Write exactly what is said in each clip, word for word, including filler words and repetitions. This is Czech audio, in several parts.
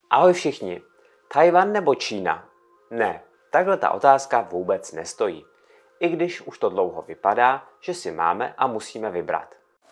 Ahoj všichni. Tchaj-wan nebo Čína? Ne, takhle ta otázka vůbec nestojí. I když už to dlouho vypadá, že si máme a musíme vybrat.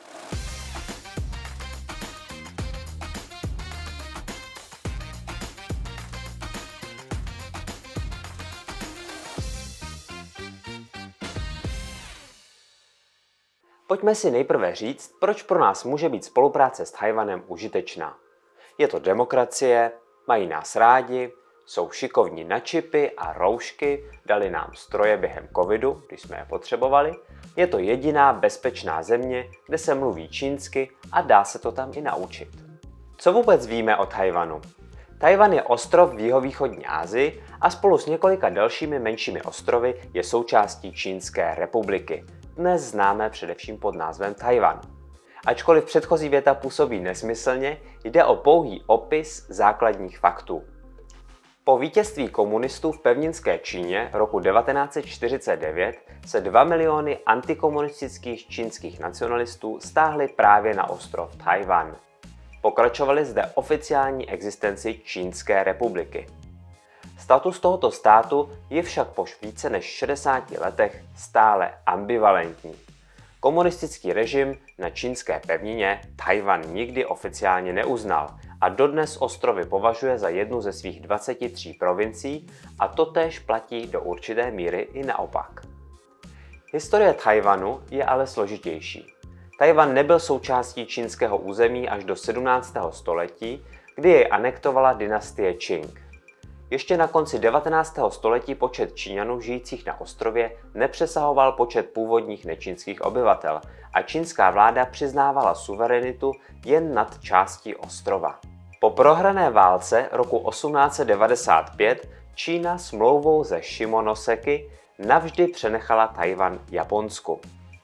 Pojďme si nejprve říct, proč pro nás může být spolupráce s Tchaj-wanem užitečná. Je to demokracie, mají nás rádi, jsou šikovní na čipy a roušky, dali nám stroje během covidu, když jsme je potřebovali. Je to jediná bezpečná země, kde se mluví čínsky a dá se to tam i naučit. Co vůbec víme o Tchaj-wanu? Tchaj-wan je ostrov v jihovýchodní Asii a spolu s několika dalšími menšími ostrovy je součástí Čínské republiky. Dnes známé především pod názvem Tchaj-wan. Ačkoliv předchozí věta působí nesmyslně, jde o pouhý opis základních faktů. Po vítězství komunistů v pevninské Číně roku devatenáct set čtyřicet devět se dva miliony antikomunistických čínských nacionalistů stáhly právě na ostrov Tchaj-wan. Pokračovali zde oficiální existenci Čínské republiky. Status tohoto státu je však po více než šedesáti letech stále ambivalentní. Komunistický režim na čínské pevnině Tchaj-wan nikdy oficiálně neuznal a dodnes ostrovy považuje za jednu ze svých dvaceti tří provincií a totéž platí do určité míry i naopak. Historie Tchaj-wanu je ale složitější. Tchaj-wan nebyl součástí čínského území až do sedmnáctého století, kdy jej anektovala dynastie Čing. Ještě na konci devatenáctého století počet Číňanů žijících na ostrově nepřesahoval počet původních nečínských obyvatel a čínská vláda přiznávala suverenitu jen nad částí ostrova. Po prohrané válce roku osmnáct set devadesát pět Čína smlouvou ze Šimonoseki navždy přenechala Tchaj-wan Japonsku.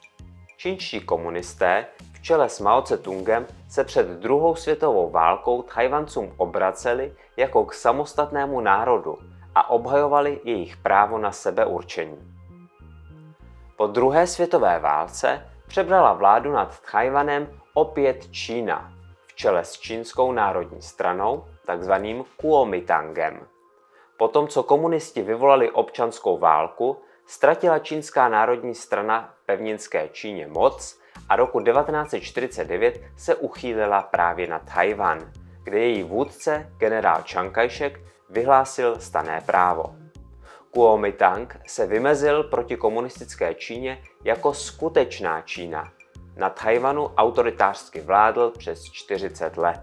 Čínští komunisté v čele s Mao Tse-tungem se před druhou světovou válkou Tchaj-wancům obraceli jako k samostatnému národu a obhajovali jejich právo na sebeurčení. Po druhé světové válce přebrala vládu nad Tchaj-wanem opět Čína v čele s Čínskou národní stranou, takzvaným Kuomintangem. Potom, co komunisti vyvolali občanskou válku, ztratila Čínská národní strana v pevninské Číně moc a roku devatenáct set čtyřicet devět se uchýlila právě na Tchaj-wan, kde její vůdce, generál Čang Kaj-šek, vyhlásil stanné právo. Kuomintang se vymezil proti komunistické Číně jako skutečná Čína. Na Tchaj-wanu autoritářsky vládl přes čtyřicet let.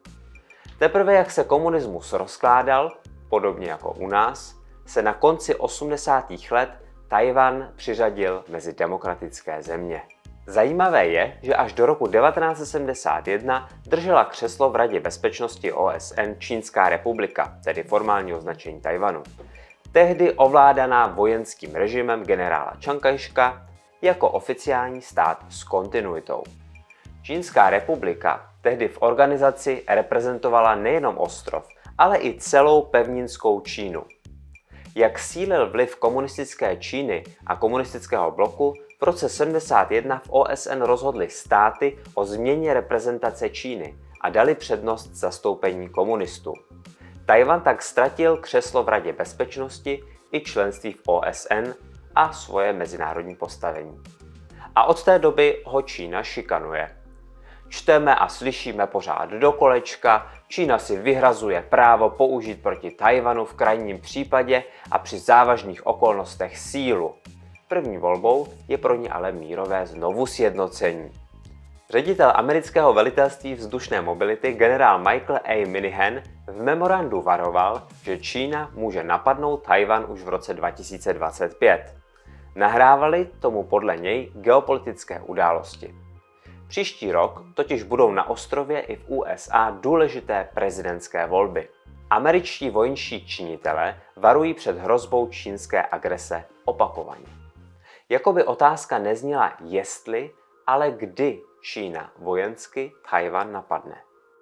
Teprve jak se komunismus rozkládal, podobně jako u nás, se na konci osmdesátých let Tchaj-wan přiřadil mezi demokratické země. Zajímavé je, že až do roku devatenáct set sedmdesát jedna držela křeslo v Radě bezpečnosti O S N Čínská republika, tedy formální označení Tchaj-wanu, tehdy ovládaná vojenským režimem generála Čang Kaj-šeka jako oficiální stát s kontinuitou. Čínská republika tehdy v organizaci reprezentovala nejenom ostrov, ale i celou pevninskou Čínu. Jak sílil vliv komunistické Číny a komunistického bloku, v roce sedmdesát jedna v O S N rozhodly státy o změně reprezentace Číny a dali přednost zastoupení komunistů. Tchaj-wan tak ztratil křeslo v Radě bezpečnosti i členství v O S N a svoje mezinárodní postavení. A od té doby ho Čína šikanuje. Čteme a slyšíme pořád do kolečka, Čína si vyhrazuje právo použít proti Tchaj-wanu v krajním případě a při závažných okolnostech sílu. První volbou je pro ní ale mírové znovu sjednocení. Ředitel amerického velitelství vzdušné mobility generál Michael A. Minihan v memorandu varoval, že Čína může napadnout Tchaj-wan už v roce dva tisíce dvacet pět. Nahrávali tomu podle něj geopolitické události. Příští rok totiž budou na ostrově i v U S A důležité prezidentské volby. Američtí vojenští činitelé varují před hrozbou čínské agrese opakovaně. Jakoby otázka nezněla jestli, ale kdy Čína vojensky Tchaj-wan napadne.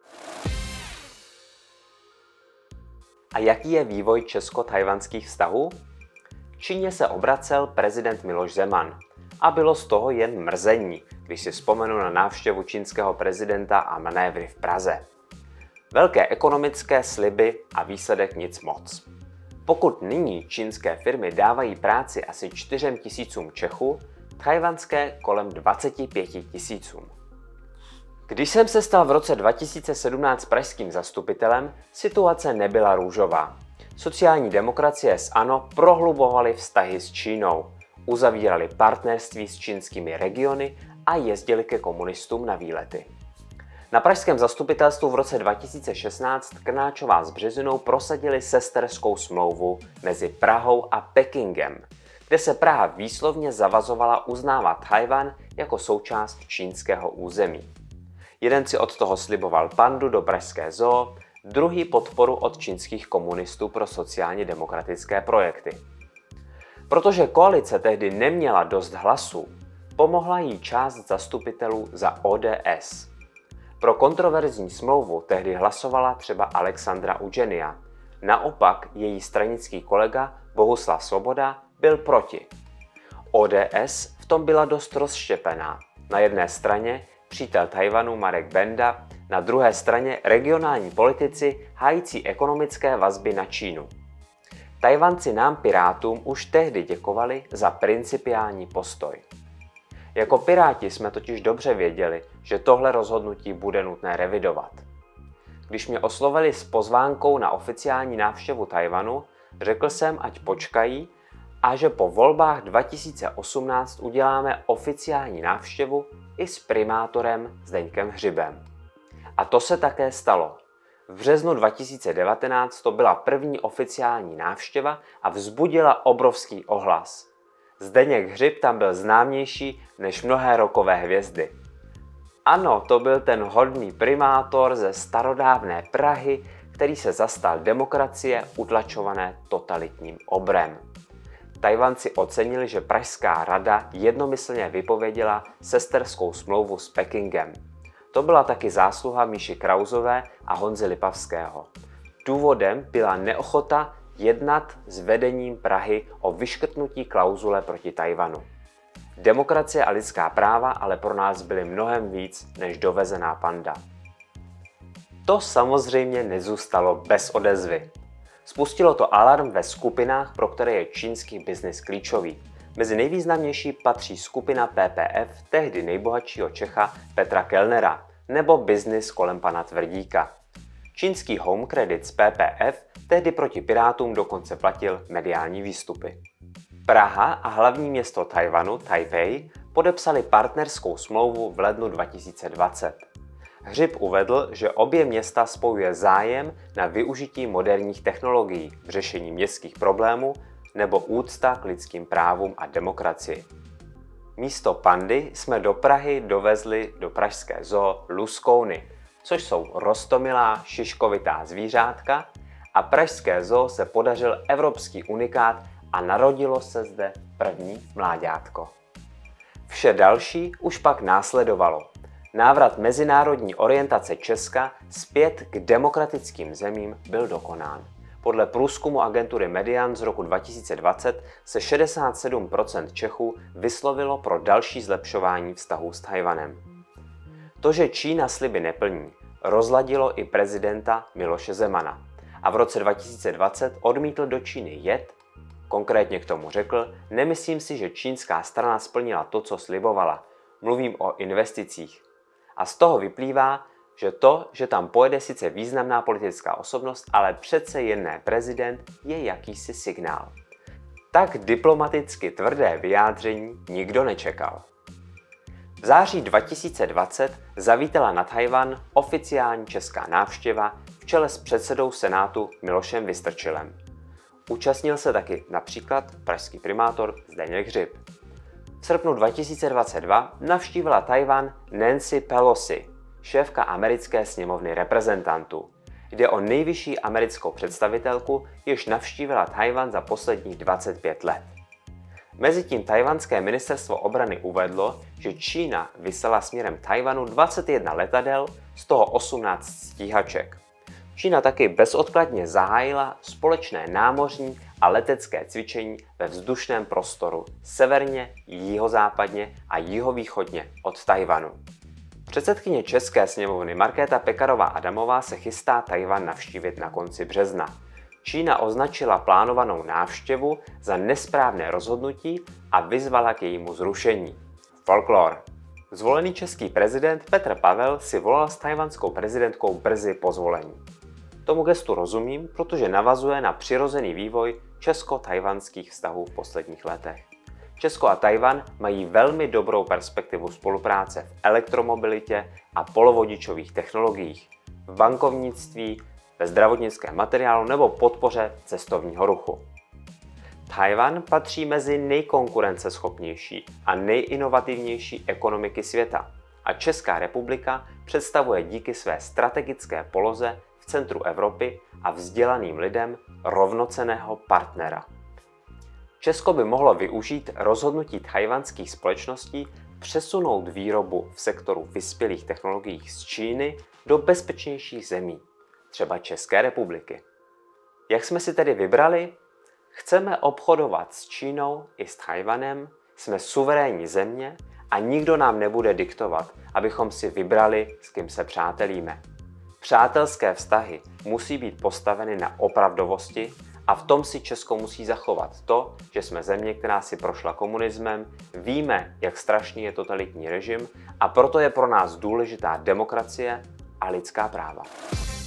A jaký je vývoj česko-tchajwanských vztahů? K Číně se obracel prezident Miloš Zeman a bylo z toho jen mrzení, když si vzpomenu na návštěvu čínského prezidenta a manévry v Praze. Velké ekonomické sliby a výsledek nic moc. Pokud nyní čínské firmy dávají práci asi čtyřem tisícům Čechů, tchajwanské kolem dvaceti pěti tisícům. Když jsem se stal v roce dva tisíce sedmnáct pražským zastupitelem, situace nebyla růžová. Sociální demokracie s ANO prohlubovaly vztahy s Čínou, uzavírali partnerství s čínskými regiony a jezdili ke komunistům na výlety. Na pražském zastupitelstvu v roce dva tisíce šestnáct Krnáčová s Březinou prosadili sesterskou smlouvu mezi Prahou a Pekingem, kde se Praha výslovně zavazovala uznávat Tchaj-wan jako součást čínského území. Jeden si od toho sliboval pandu do pražské zoo, druhý podporu od čínských komunistů pro sociálně demokratické projekty. Protože koalice tehdy neměla dost hlasů, pomohla jí část zastupitelů za O D S. Pro kontroverzní smlouvu tehdy hlasovala třeba Alexandra Udženia. Naopak její stranický kolega Bohuslav Svoboda byl proti. O D S v tom byla dost rozštěpená. Na jedné straně přítel Tchaj-wanu Marek Benda, na druhé straně regionální politici hájící ekonomické vazby na Čínu. Tchaj-wanci nám Pirátům už tehdy děkovali za principiální postoj. Jako Piráti jsme totiž dobře věděli, že tohle rozhodnutí bude nutné revidovat. Když mě oslovili s pozvánkou na oficiální návštěvu Tchaj-wanu, řekl jsem, ať počkají a že po volbách dva tisíce osmnáct uděláme oficiální návštěvu i s primátorem Zdeňkem Hřibem. A to se také stalo. V březnu dva tisíce devatenáct to byla první oficiální návštěva a vzbudila obrovský ohlas. Zdeněk Hřib tam byl známější než mnohé rockové hvězdy. Ano, to byl ten hodný primátor ze starodávné Prahy, který se zastal demokracie utlačované totalitním obrem. Tchaj-wanci ocenili, že Pražská rada jednomyslně vypověděla sesterskou smlouvu s Pekingem. To byla taky zásluha Míši Krausové a Honzy Lipavského. Důvodem byla neochota jednat s vedením Prahy o vyškrtnutí klauzule proti Tchaj-wanu. Demokracie a lidská práva ale pro nás byly mnohem víc než dovezená panda. To samozřejmě nezůstalo bez odezvy. Spustilo to alarm ve skupinách, pro které je čínský biznis klíčový. Mezi nejvýznamnější patří skupina P P F tehdy nejbohatšího Čecha Petra Kellnera nebo biznis kolem pana Tvrdíka. Čínský Home Credit z P P F tehdy proti Pirátům dokonce platil mediální výstupy. Praha a hlavní město Tchaj-wanu, Taipei, podepsali partnerskou smlouvu v lednu dva tisíce dvacet. Hřib uvedl, že obě města spojuje zájem na využití moderních technologií v řešení městských problémů nebo úcta k lidským právům a demokracii. Místo pandy jsme do Prahy dovezli do pražské zoo luskouny, což jsou roztomilá šiškovitá zvířátka, a pražské zoo se podařil evropský unikát a narodilo se zde první mláďátko. Vše další už pak následovalo. Návrat mezinárodní orientace Česka zpět k demokratickým zemím byl dokonán. Podle průzkumu agentury Median z roku dva tisíce dvacet se šedesát sedm procent Čechů vyslovilo pro další zlepšování vztahů s Tchaj-wanem. To, že Čína sliby neplní, rozladilo i prezidenta Miloše Zemana a v roce dva tisíce dvacet odmítl do Číny jet. Konkrétně k tomu řekl: nemyslím si, že čínská strana splnila to, co slibovala. Mluvím o investicích. A z toho vyplývá, že to, že tam pojede sice významná politická osobnost, ale přece jen ne prezident, je jakýsi signál. Tak diplomaticky tvrdé vyjádření nikdo nečekal. V září dva tisíce dvacet zavítala na Tchaj-wan oficiální česká návštěva v čele s předsedou Senátu Milošem Vystrčilem. Účastnil se taky například pražský primátor Zdeněk Hřib. V srpnu dva tisíce dvacet dva navštívila Tchaj-wan Nancy Pelosi, šéfka americké sněmovny reprezentantů. Jde o nejvyšší americkou představitelku, jež navštívila Tchaj-wan za posledních dvacet pět let. Mezitím tchajwanské ministerstvo obrany uvedlo, že Čína vyslala směrem Tchaj-wanu dvacet jedna letadel, z toho osmnáct stíhaček. Čína taky bezodkladně zahájila společné námořní a letecké cvičení ve vzdušném prostoru severně, jihozápadně a jihovýchodně od Tchaj-wanu. Předsedkyně České sněmovny Markéta Pekarová Adamová se chystá Tchaj-wan navštívit na konci března. Čína označila plánovanou návštěvu za nesprávné rozhodnutí a vyzvala k jejímu zrušení. Folklor. Zvolený český prezident Petr Pavel si volal s tchajwanskou prezidentkou brzy po zvolení. Tomu gestu rozumím, protože navazuje na přirozený vývoj česko-tchajwanských vztahů v posledních letech. Česko a Tchaj-wan mají velmi dobrou perspektivu spolupráce v elektromobilitě a polovodičových technologiích, v bankovnictví, ve zdravotnickém materiálu nebo podpoře cestovního ruchu. Tchaj-wan patří mezi nejkonkurenceschopnější a nejinovativnější ekonomiky světa a Česká republika představuje díky své strategické poloze v centru Evropy a vzdělaným lidem rovnocenného partnera. Česko by mohlo využít rozhodnutí tchajwanských společností přesunout výrobu v sektoru vyspělých technologií z Číny do bezpečnějších zemí, třeba České republiky. Jak jsme si tedy vybrali? Chceme obchodovat s Čínou i s Tchaj-wanem, jsme suverénní země a nikdo nám nebude diktovat, abychom si vybrali, s kým se přátelíme. Přátelské vztahy musí být postaveny na opravdovosti a v tom si Česko musí zachovat to, že jsme země, která si prošla komunismem, víme, jak strašný je totalitní režim a proto je pro nás důležitá demokracie a lidská práva.